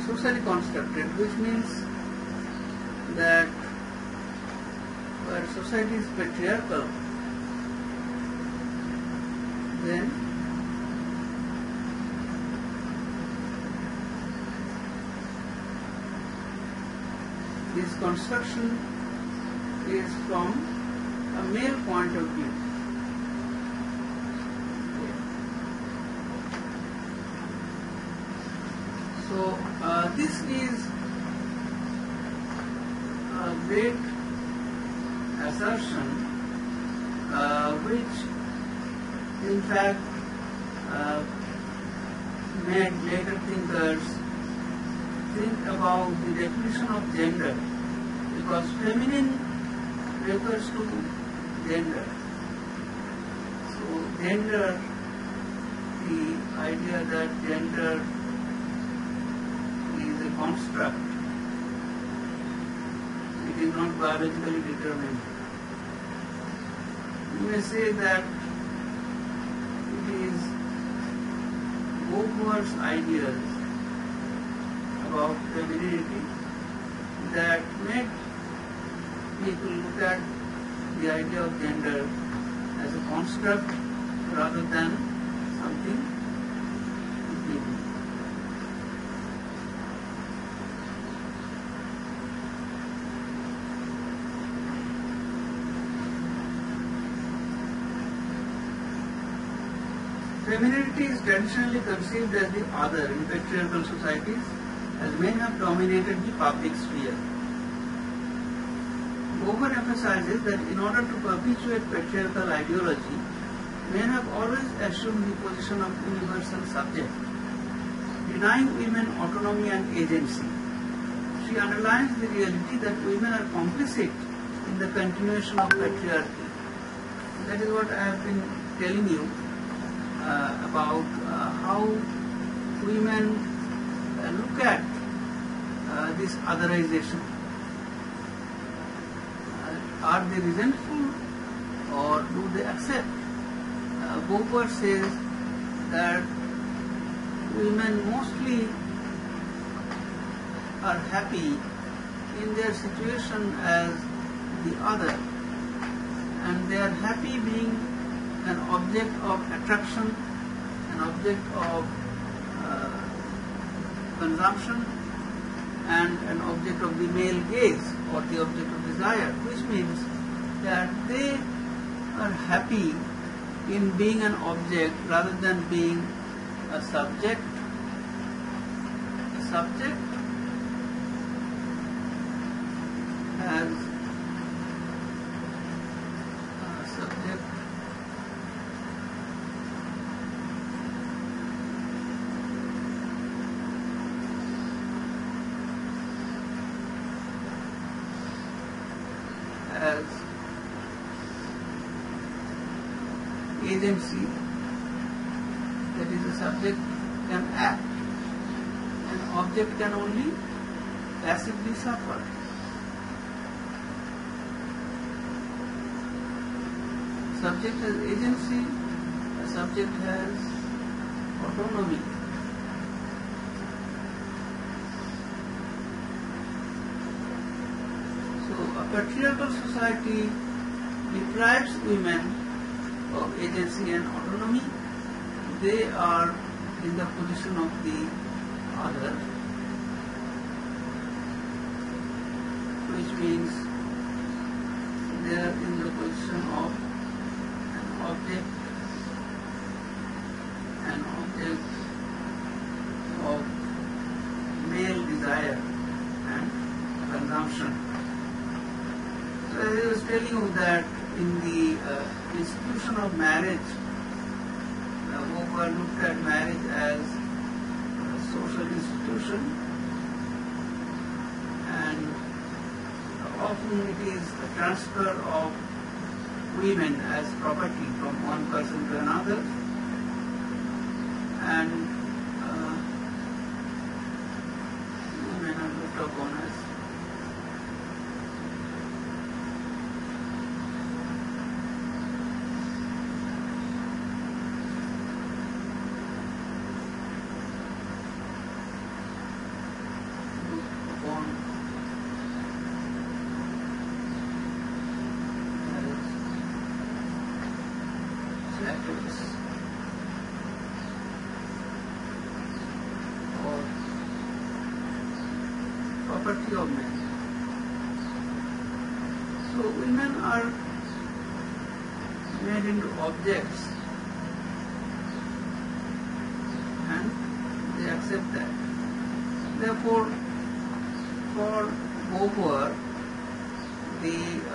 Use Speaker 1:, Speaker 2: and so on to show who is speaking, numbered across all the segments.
Speaker 1: socially constructed, which means that where society is patriarchal, then this construction is from a male point of view. So this is a great assertion which in fact made later thinkers think about the definition of gender, because feminine refers to gender. So gender, the idea that gender is a construct, it is not biologically determined. You may say that it is Beauvoir's ideas about femininity that made people look at the idea of gender as a construct rather than something given. Femininity is traditionally conceived as the other in patriarchal societies, as men have dominated the public sphere. Beauvoir emphasizes that in order to perpetuate patriarchal ideology, men have always assumed the position of universal subject, denying women autonomy and agency. She underlines the reality that women are complicit in the continuation of patriarchy. That is what I have been telling you about how women look at this otherization. Are they resentful or do they accept? Beauvoir says that women mostly are happy in their situation as the other, and they are happy being an object of attraction, an object of consumption, and an object of the male gaze or the object of desire, which means that they are happy in being an object rather than being a subject. A subject has as agency, that is, a subject can act, an object can only passively suffer. Subject has agency, a subject has autonomy. A patriarchal society deprives women of agency and autonomy. They are in the position of the other, which means they are in the position of an object of male desire and consumption. So as I was telling you that in the institution of marriage, Beauvoir looked at marriage as a social institution, and often it is a transfer of women as property from one person to another, and women are looked upon as property of men. So women are made into objects and they accept that. Therefore, for Beauvoir, the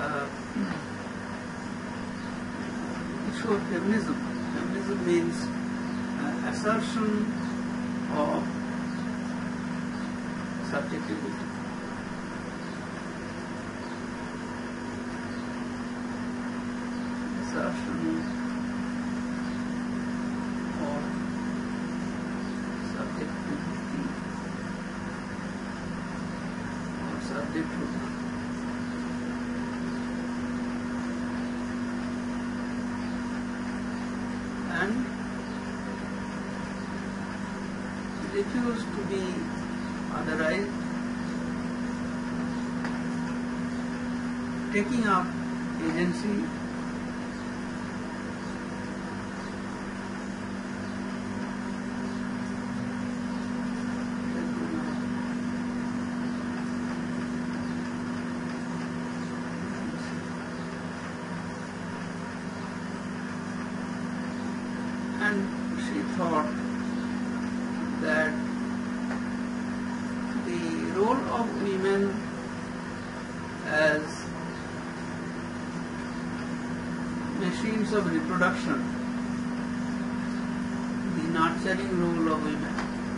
Speaker 1: issue of feminism means assertion of subjectivity. Assertion of subjectivity or subjecthood. And refuse to be otherized, taking up agency, and she thought that the role of women as machines of reproduction, the nurturing role of women,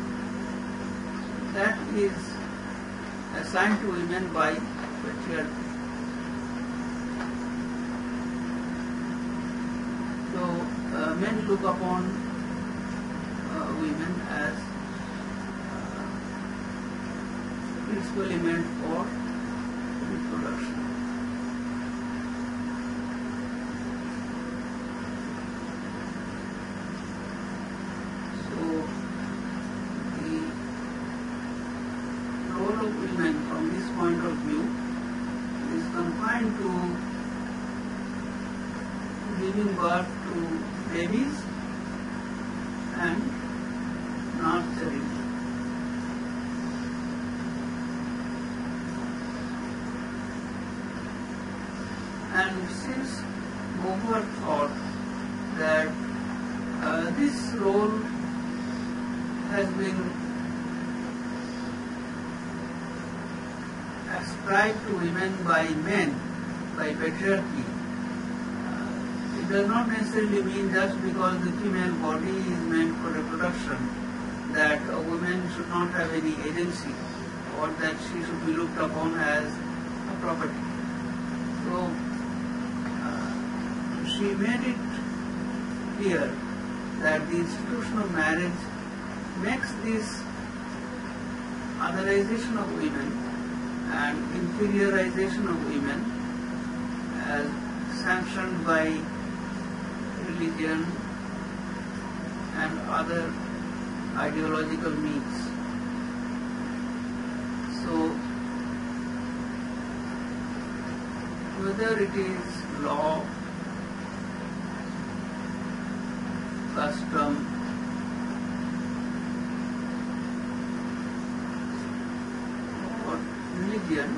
Speaker 1: that is assigned to women by patriarchy. So men look upon women as principal element for reproduction. So the role of women from this point of view is confined to giving birth to babies and nurturing. And since Beauvoir thought that this role has been ascribed to women by men, by patriarchy, it does not necessarily mean just because the female body is meant for reproduction that a woman should not have any agency or that she should be looked upon as a property. So she made it clear that the institution of marriage makes this otherization of women and inferiorization of women as sanctioned by religion and other ideological means. So whether it is law, custom, or religion,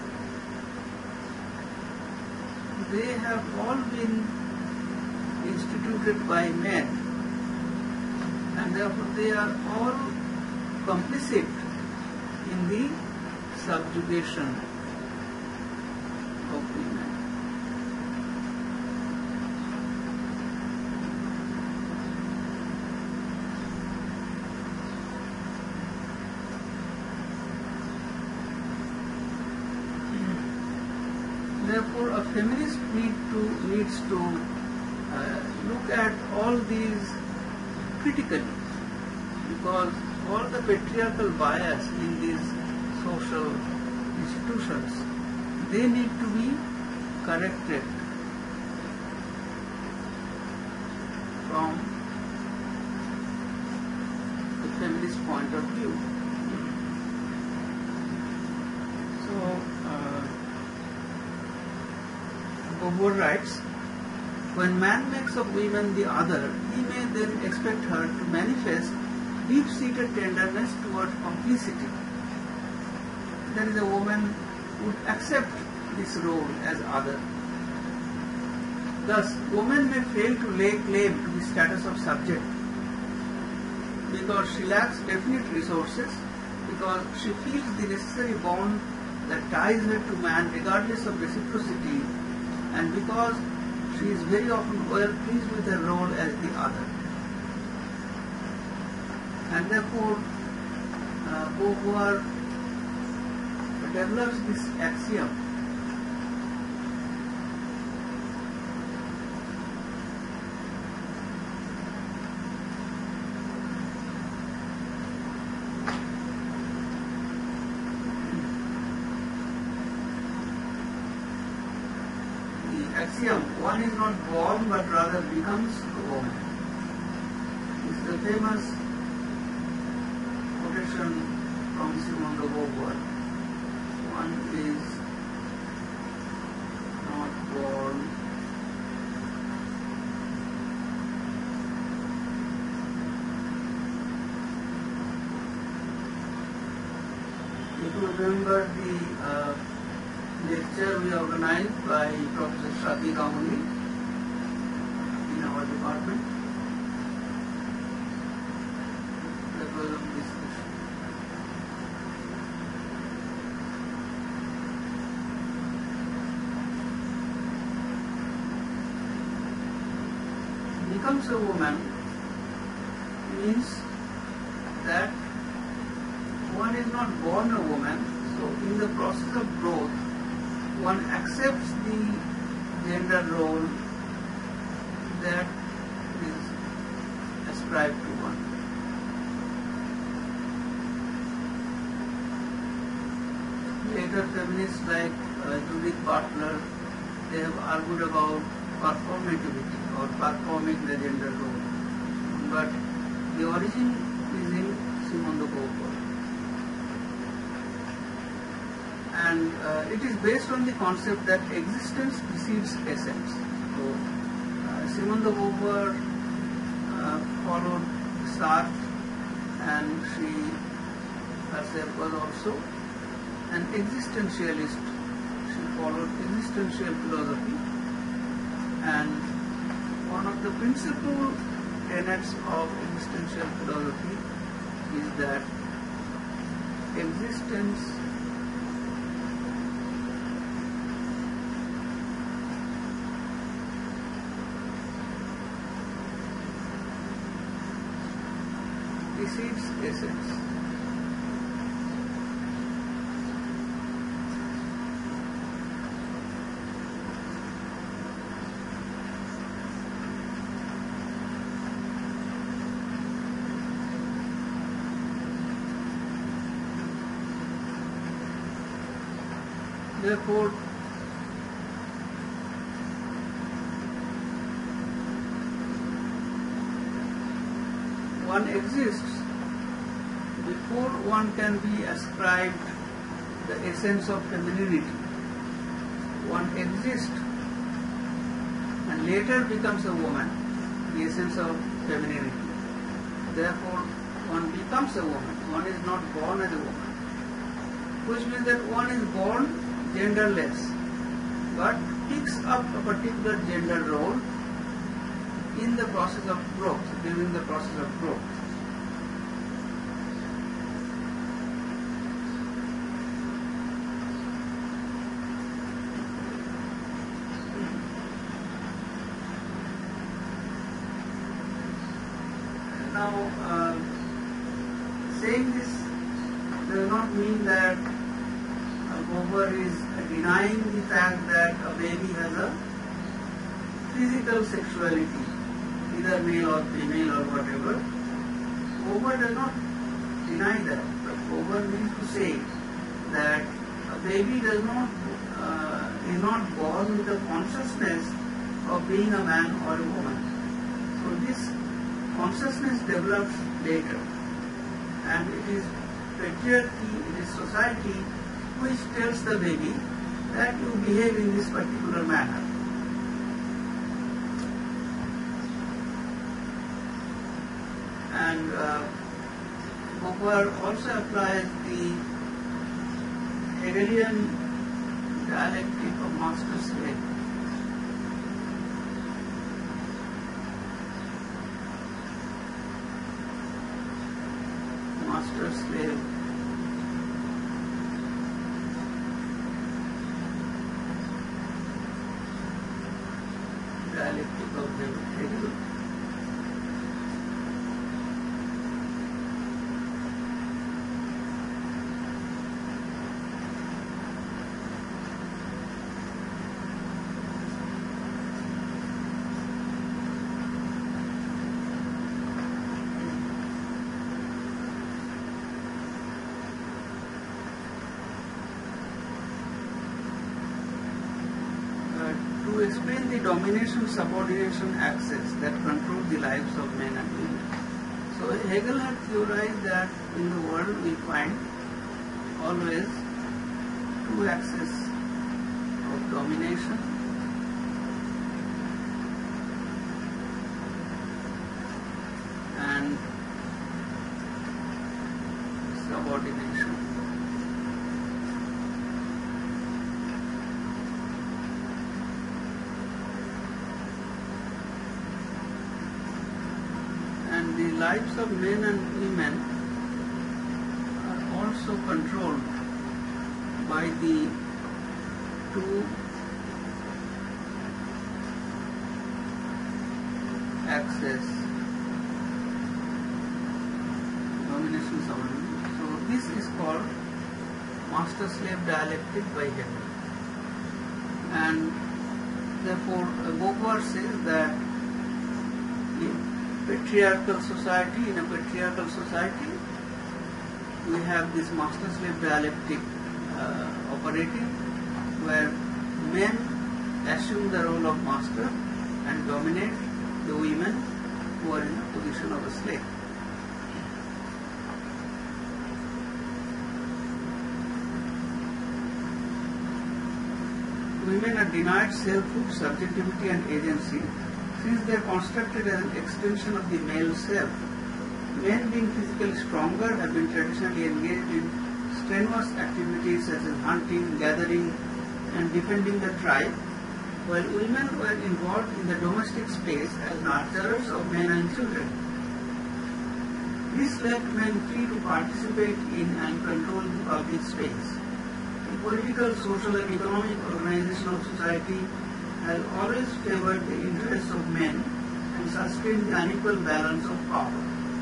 Speaker 1: they have all been instituted by men, and therefore they are all complicit in the subjugation of women. Therefore, a feminist needs to look at all these critically, because all the patriarchal bias in these social institutions, they need to be corrected from the feminist point of view. So, Beauvoir writes, when man makes of woman the other, he may then expect her to manifest deep-seated tenderness toward complicity. there is a woman would accept this role as other. Thus, woman may fail to lay claim to the status of subject because she lacks definite resources, because she feels the necessary bond that ties her to man regardless of reciprocity, and because she is very often well pleased with her role as the other. And therefore, Beauvoir develops this axiom one is not born but rather becomes a woman. This is a famous quotation from Simone de Beauvoir. One is not born if you remember the lecture we organized by Professor Shraddhi Ganguly in our department. That was on this issue. Becomes a woman means that one is not born a woman, so in the process of growth one accepts the gender role that is ascribed to one. Later feminists like Judith Butler, they have argued about performativity or performing the gender role. But the origin is in Simone de Beauvoir. And it is based on the concept that existence precedes essence. So, Simone de Beauvoir followed Sartre, and she herself was also an existentialist. She followed existential philosophy, and one of the principal tenets of existential philosophy is that existence precedes essence. Therefore, one exists before one can be ascribed the essence of femininity. One exists and later becomes a woman, the essence of femininity. Therefore, one becomes a woman. One is not born as a woman, which means that one is born genderless, but picks up a particular gender role in the process of growth, during the process of growth. Now, saying this does not mean that Beauvoir is denying the fact that a baby has a physical sexuality, either male or female or whatever. Beauvoir does not deny that, but Beauvoir means to say that a baby is not born with the consciousness of being a man or a woman. So this consciousness develops later, and it is patriarchy, it is society which tells the baby that you behave in this particular manner. And Beauvoir also applies the Hegelian dialectic of master-slave. Master-slave dialectic of Hegel. To explain the domination, subordination, access that control the lives of men and women. So Hegel had theorized that in the world we find always two axes of domination and subordination. And the lives of men and women are also controlled by the two axes, domination, subordination. So this is called master-slave dialectic by Hegel. And therefore Beauvoir says that patriarchal society, in a patriarchal society, we have this master-slave dialectic operating, where men assume the role of master and dominate the women who are in the position of a slave. Women are denied selfhood, subjectivity and agency, since they are constructed as an extension of the male self. Men, being physically stronger, have been traditionally engaged in strenuous activities such as hunting, gathering and defending the tribe, while women were involved in the domestic space as nurturers of men and children. This left men free to participate in and control the public space. The political, social and economic organization of society has always favored the interests of men and sustained the unequal balance of power.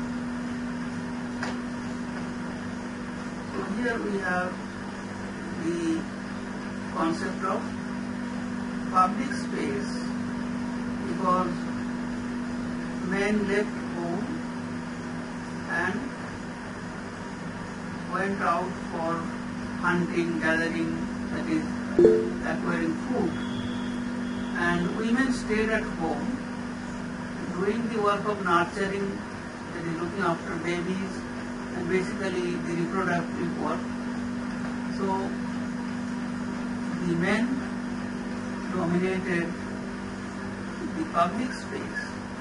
Speaker 1: So here we have the concept of public space, because men left home and went out for hunting, gathering, that is acquiring food. And women stayed at home doing the work of nurturing, that is looking after babies and basically the reproductive work. So the men dominated the public space.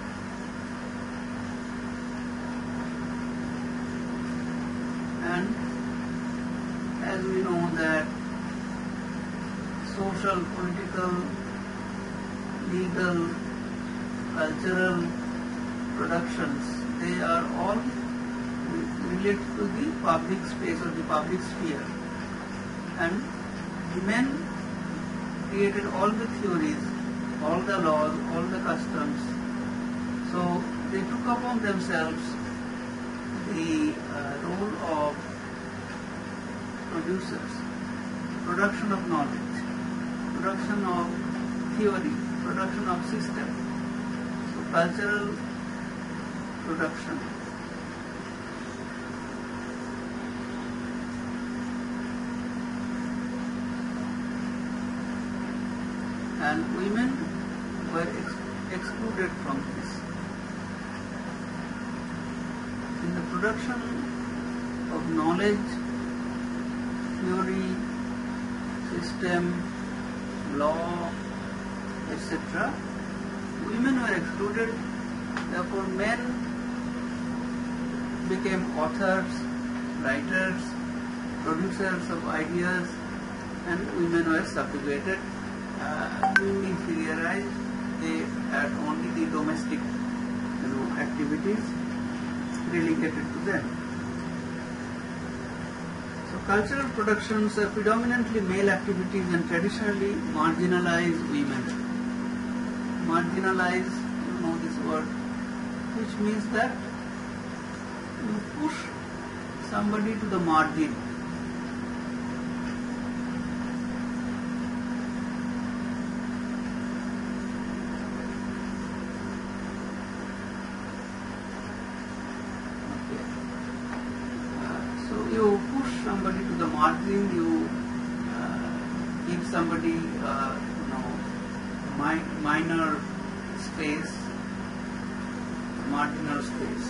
Speaker 1: And as we know that social, political, legal, cultural productions, they are all related to the public space or the public sphere. And the men created all the theories, all the laws, all the customs. So they took upon themselves the role of producers, production of knowledge, production of theory, production of system, so cultural production. And women were excluded from this. In the production of knowledge, theory, system, law, etc., women were excluded. Therefore, men became authors, writers, producers of ideas, and women were subjugated, inferiorized. They had only the domestic, activities relegated to them. So cultural productions are predominantly male activities and traditionally marginalize women. Marginalize, you know this word, which means that you push somebody to the margin. You push somebody to the margin, you give somebody, minor space, marginal space.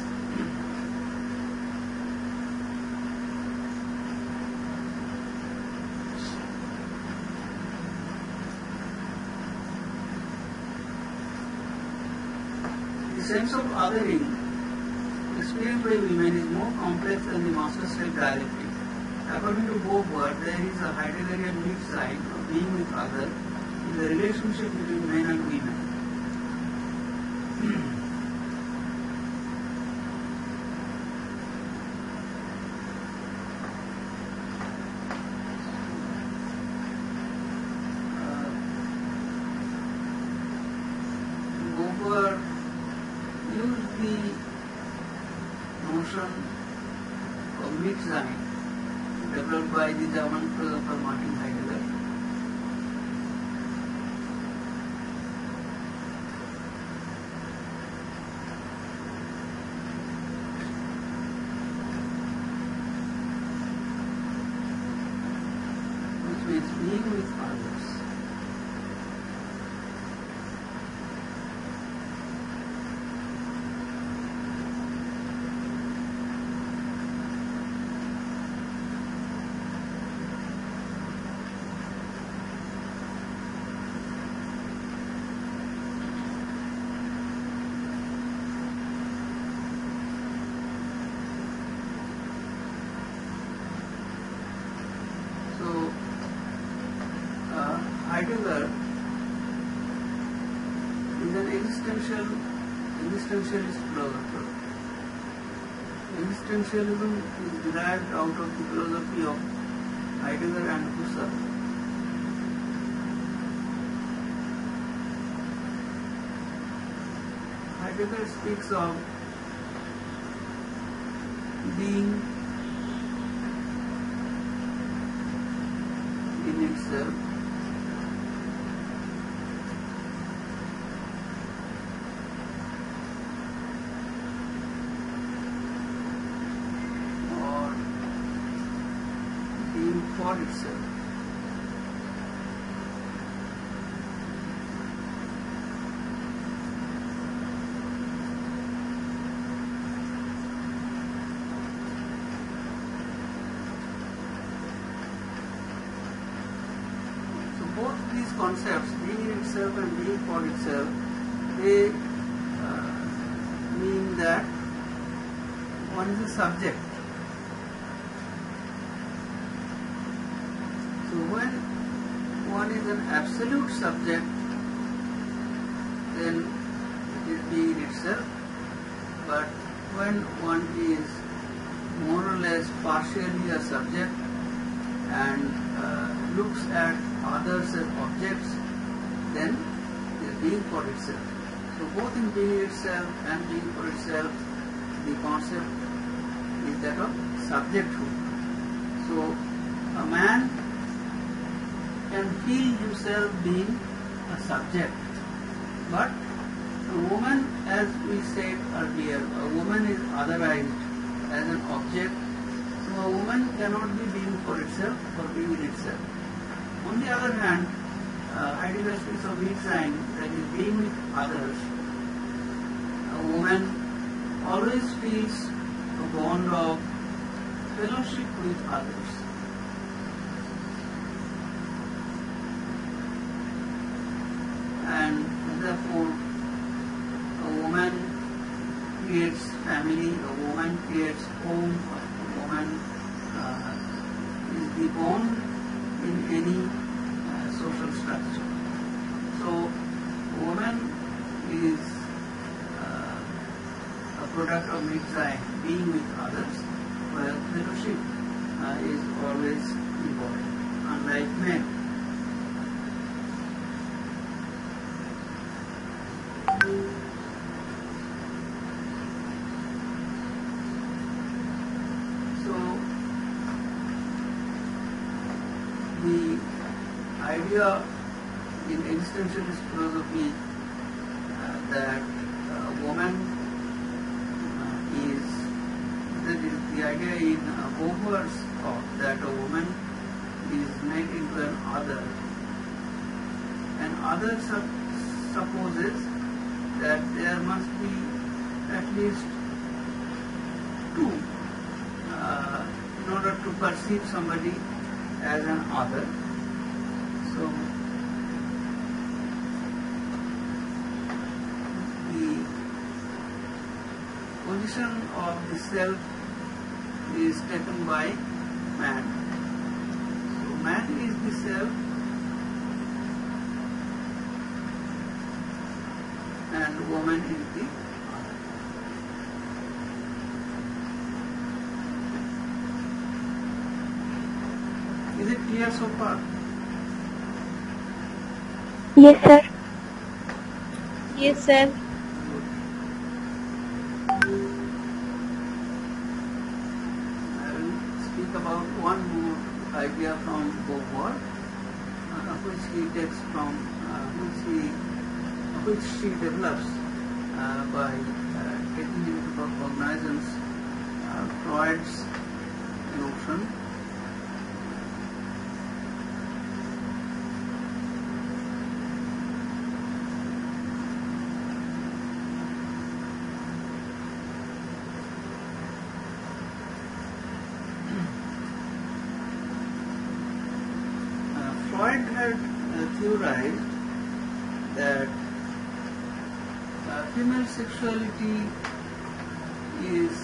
Speaker 1: The sense of othering experienced by women is more complex than the master-slave dialectic. According to Beauvoir, there is a Heideggerian mixed sign of being with others in the relationship between men and women. Beauvoir used the notion of Mitsein developed by the German philosopher Martin Heidegger. Which means being with others. Heidegger is an existentialist philosopher. Existentialism is derived out of the philosophy of Heidegger and Husserl. Heidegger speaks of being in itself. For itself. So both these concepts, being in itself and being for itself, they mean that one is a subject. So when one is an absolute subject, then it is being itself. But when one is more or less partially a subject and looks at others as objects, then it is being for itself. So both in being itself and being for itself, the concept is that of subjecthood. So a man can feel himself being a subject, but a woman, as we said earlier, a woman is otherized as an object, so a woman cannot be being for itself or being in itself. On the other hand, Heidegger speaks of Mitsein, that is being with others. A woman always feels a bond of fellowship with others. And therefore, a woman creates family, a woman creates home, a woman is the bond in any social structure. So, woman is a product of mid-time, being with others, where fellowship is always important, unlike men. So, the idea in existentialist philosophy that woman is, that is the idea in Beauvoir's thought that a woman is made into an other, and other supposes that there must be at least two in order to perceive somebody as an other. So the position of the self is taken by man. So man is the self and woman is the other. Is it clear so far?
Speaker 2: Yes, sir.
Speaker 3: Yes, sir.
Speaker 1: I will speak about one more idea from Beauvoir, which he takes from, which she develops by taking into cognizance Freud's notion. Freud had theorized that female sexuality is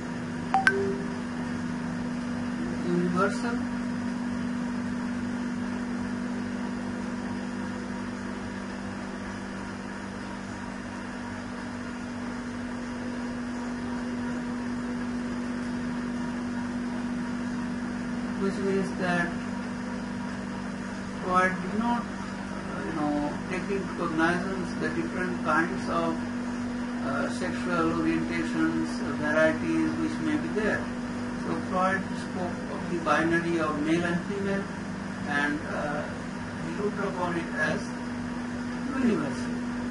Speaker 1: universal, which means that Freud did not, take into cognizance the different kinds of sexual orientations, varieties which may be there. So Freud spoke of the binary of male and female, and he looked upon it as universal.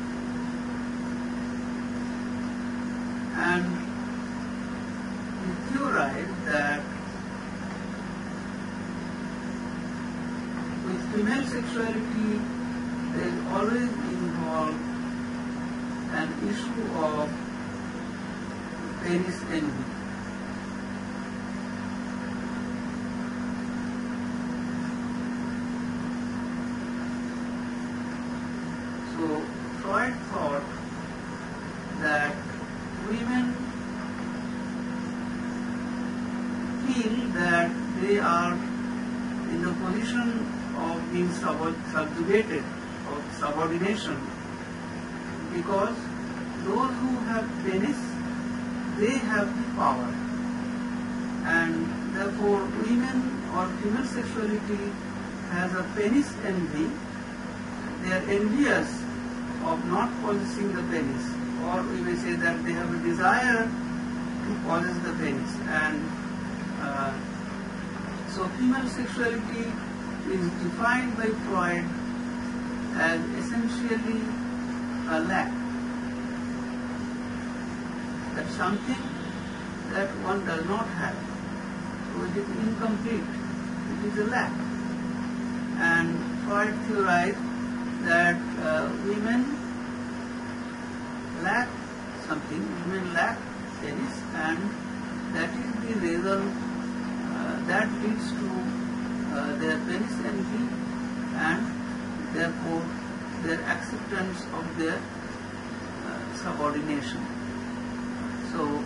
Speaker 1: And he theorized that with female sexuality there is always involved an issue of penis envy. So Freud thought that women feel that they are in the position of being subjugated, of subordination, because those who have penis, they have the power, and therefore women or female sexuality has a penis envy. They are envious of not possessing the penis, or we may say that they have a desire to possess the penis, and so female sexuality is defined by Freud as essentially a lack. That's something that one does not have. So it is incomplete. It is a lack. And Freud theorized that women lack something, women lack penis, and that is the reason that leads to their penis envy, and therefore their acceptance of their subordination. So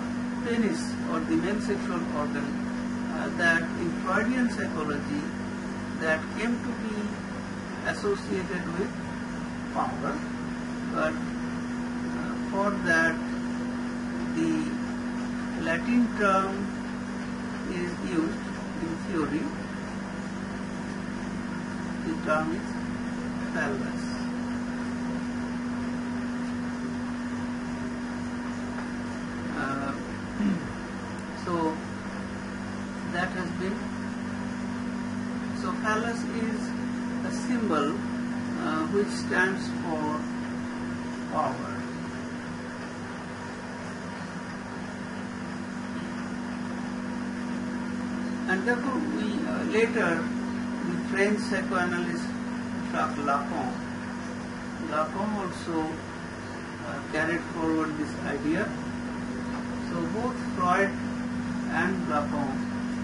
Speaker 1: penis or the male sexual organ that in Freudian psychology that came to be associated with power, but for that the Latin term is used in theory. The term is phallus. So that has been. So phallus is a symbol which stands for power. And therefore, later the French psychoanalyst Jacques Lacan also carried forward this idea. So both Freud and Lacan,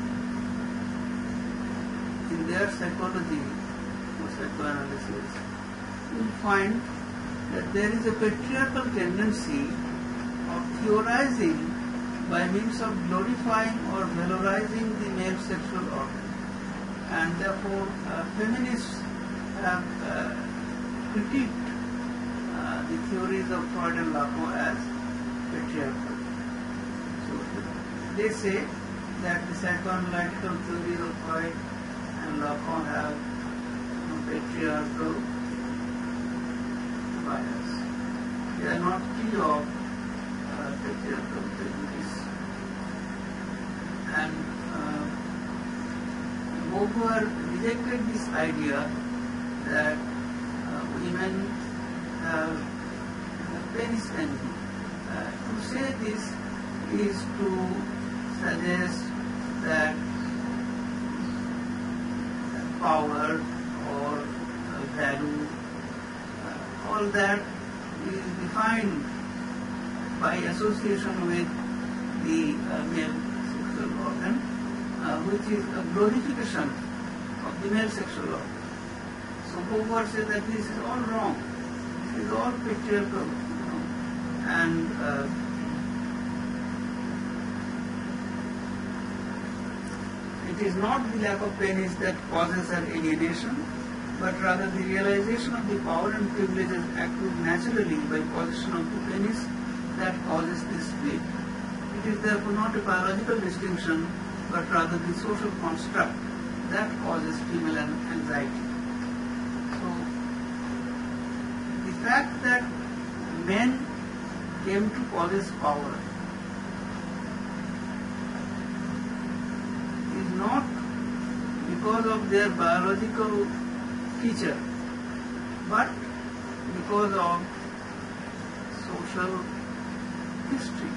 Speaker 1: in their psychology or psychoanalysis, will find that there is a patriarchal tendency of theorizing by means of glorifying or valorizing the male sexual organ, and therefore feminists have critiqued the theories of Freud and Lacan as patriarchal. So they say that the psychoanalytical theories of Freud and Lacan have patriarchal bias. They are not free of patriarchal theories. And Beauvoir rejected this idea that women have penis envy. To say this is to suggest that power or value, all that is defined by association with the male sexual organ, which is a glorification of the male sexual organ. So Beauvoir says that this is all wrong. This is all patriarchal, and it is not the lack of penis that causes her alienation, but rather the realization of the power and privileges accrued naturally by possession of the penis that causes this split. It is therefore not a biological distinction, but rather the social construct that causes female anxiety. So, the fact that men came to possess power is not because of their biological feature, but because of social history.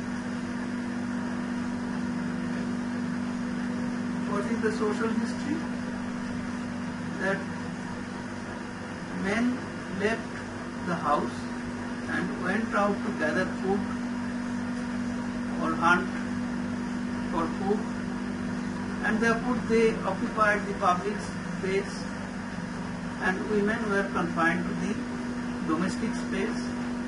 Speaker 1: What is the social history? That men left the house and went out to gather food or hunt for food, and therefore they occupied the public space, and women were confined to the domestic space.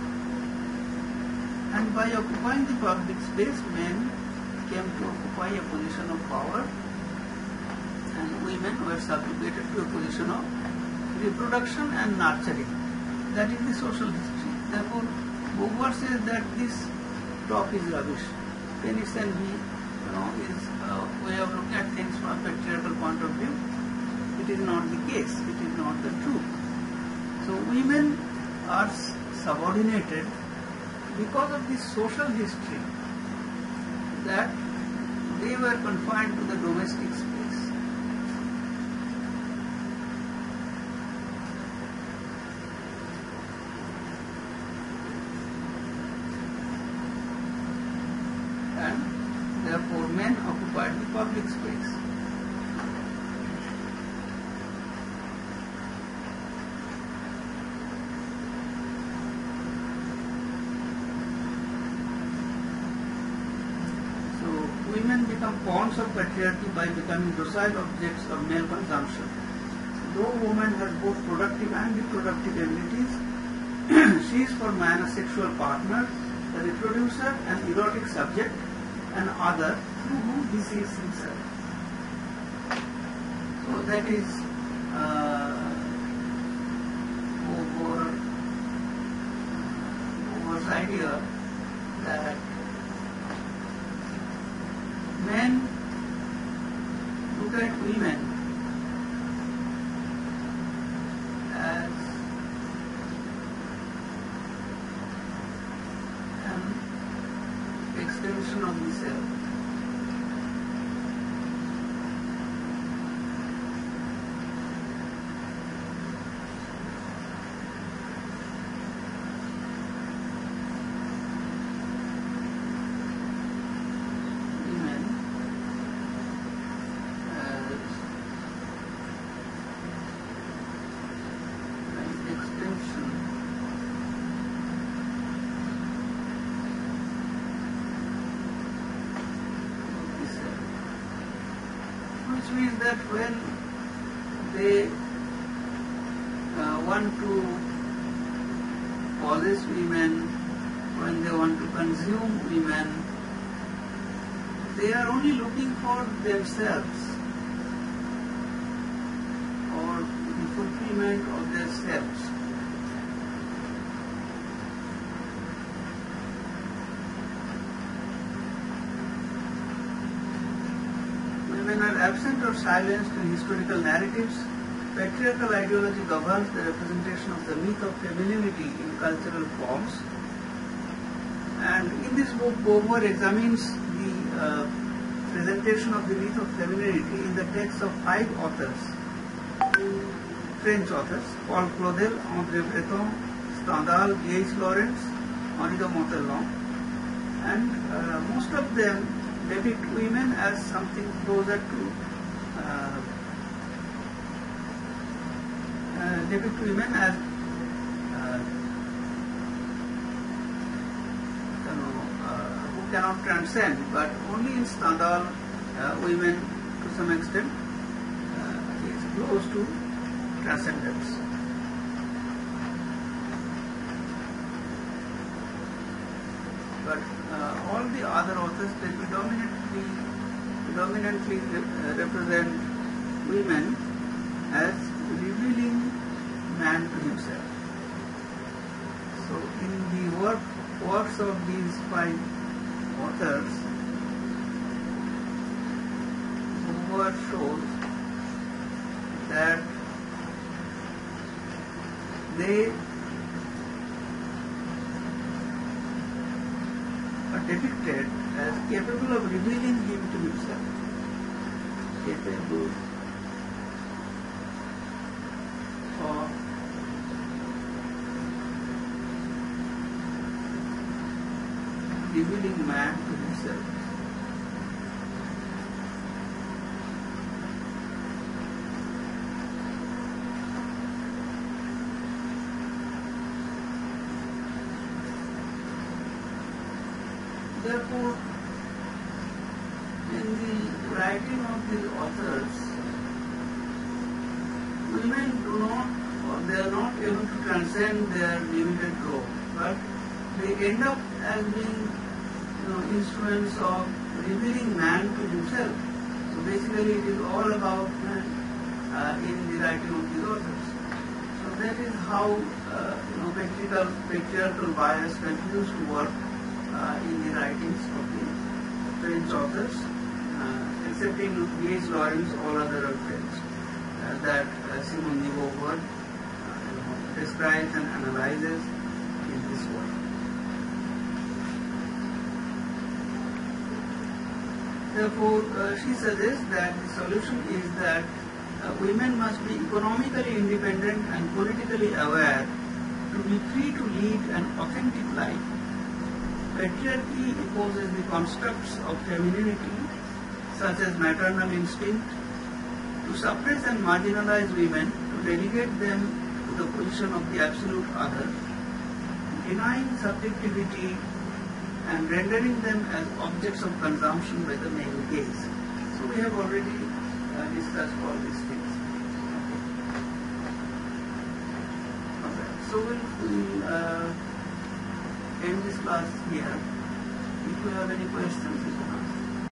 Speaker 1: And by occupying the public space, men came to occupy a position of power, and women were subjugated to a position of reproduction and nurturing. That is the social history. Therefore, Beauvoir says that this talk is rubbish. Penis envy, is a way of looking at things from a patriarchal point of view. It is not the case. It is not the truth. So women are subordinated because of this social history, that they were confined to the domestic space. And therefore men occupied the public space. Women become pawns of patriarchy by becoming docile objects of male consumption. Though woman has both productive and reproductive abilities, she is for man a sexual partner, a reproducer, an erotic subject, an other through whom he sees himself. So that is Beauvoir's idea that men look at women as an extension of the self. Which means that when they want to possess women, when they want to consume women, they are only looking for themselves or the fulfillment of their selves. Women are absent or silenced in historical narratives. Patriarchal ideology governs the representation of the myth of femininity in cultural forms. And in this book, Beauvoir examines the presentation of the myth of femininity in the texts of 5 authors, French authors: Paul Claudel, André Breton, Stendhal, G.H. Lawrence, Henri de Montalban, and most of them depict women as something closer to depict women as who cannot transcend, but only in Stendhal women to some extent is close to transcendence. But all the other authors, they predominantly represent women as revealing man to himself. So in the works of these 5 authors, Beauvoir shows that they are depicted as capable of revealing him to himself, capable of revealing man to himself. Therefore, in the writing of these authors, women do not, or they are not able to transcend their limited role, but they end up as being, instruments of revealing man to himself. So basically, it is all about man in the writing of these authors. So that is how patriarchal bias continues to work in the writings of the French authors, excepting G.H. Lawrence, all other are French, that Simone de Beauvoir describes and analyzes in this work. Therefore, she suggests that the solution is that women must be economically independent and politically aware to be free to lead an authentic life. Patriarchy imposes the constructs of femininity, such as maternal instinct, to suppress and marginalize women, to relegate them to the position of the absolute other, denying subjectivity and rendering them as objects of consumption by the male gaze. So we have already discussed all these things. Okay. So we'll end this class here. If you have any questions, you can ask.